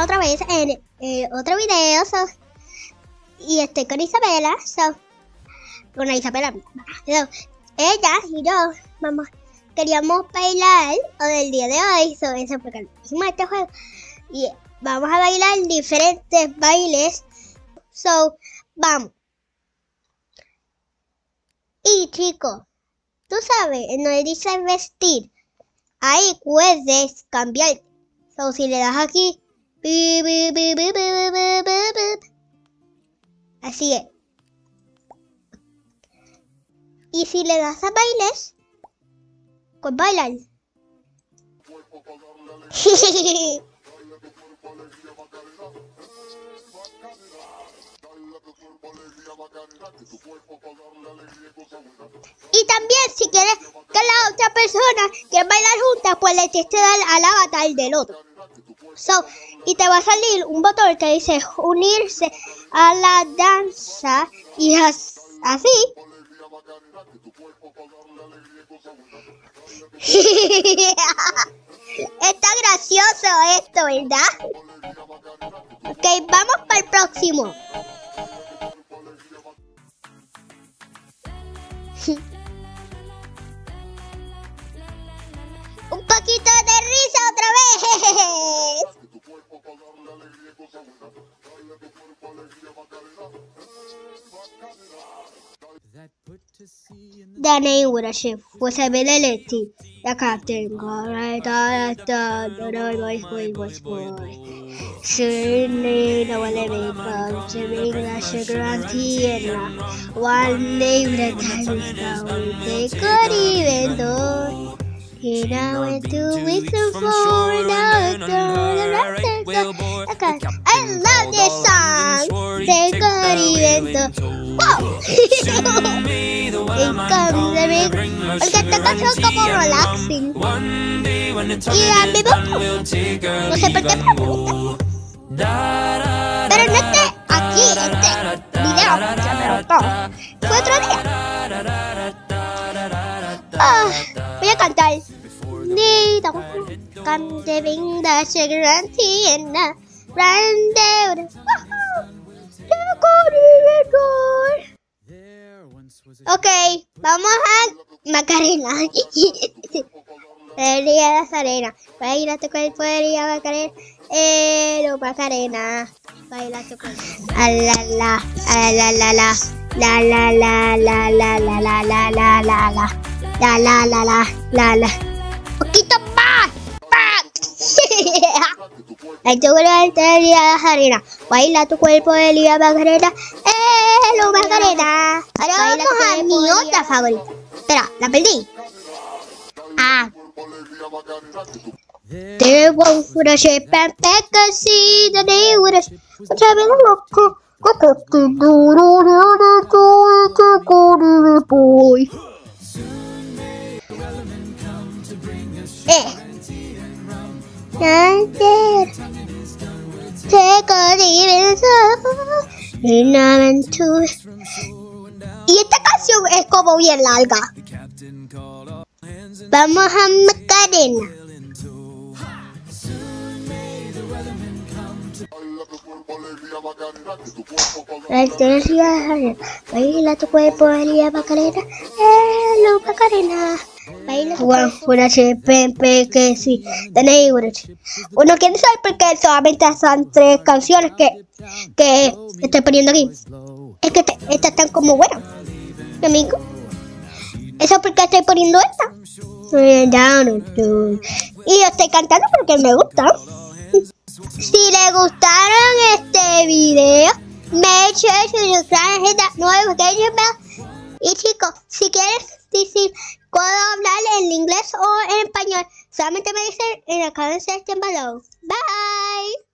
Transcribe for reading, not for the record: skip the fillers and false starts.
otra vez en otro video. Y estoy con Isabela. Con Isabela. Ella y yo queríamos bailar el día de hoy. Eso porque hicimos este juego. Y vamos a bailar diferentes bailes. Vamos. Y chicos, tú sabes, no dice vestir. Ahí puedes cambiar. Si le das aquí. Así es. Y si le das a bailes, pues bailan. Y también si quieres que la otra persona quiera bailar juntas, pues le tienes que dar al avatar del otro. Y te va a salir un botón que dice unirse a la danza y así. Está gracioso esto, ¿verdad? Ok, vamos para el próximo. Un poquito de risa otra vez. The name would have shift was ability. The captain got right out soon the living from English guarantee one day the time is down. They could even do. He now went 2 weeks before now I love this song. They could even do. Wow. Porque esta canción es como relaxing. Y a mí me gusta. No sé por qué, pero me gusta. Pero no aquí, video, me gustó. Fue otro día. Voy a cantar. Ok, vamos a Macarena. María Nazarena. Baila tu cuerpo, María Macarena. Macarena. Baila tu cuerpo. La la la la la la la la la la la la la la la la la la. Poquito más. Ay, tu cuerpo, María Nazarena. Baila tu cuerpo, María Macarena. Macarena. Ahora vamos a mi otra favorita. Espera, la perdí. There was a shape and back I see the day with us. Boy. Take a y esta canción es como bien larga. Vamos a Macarena. Baila tu cuerpo, María Macarena. Macarena. Baila tu cuerpo, que sí. Uno quiere saber porque solamente son 3 canciones que estoy poniendo aquí. Es que estas están como buenas, amigo. Eso es porque estoy poniendo esta. Y yo estoy cantando porque me gusta. Si les gustaron este video, make sure to subscribe and hit that notification bell. Y chicos, si quieres decir, puedo hablar en inglés o en español, solamente me dicen en la comment section below. Bye.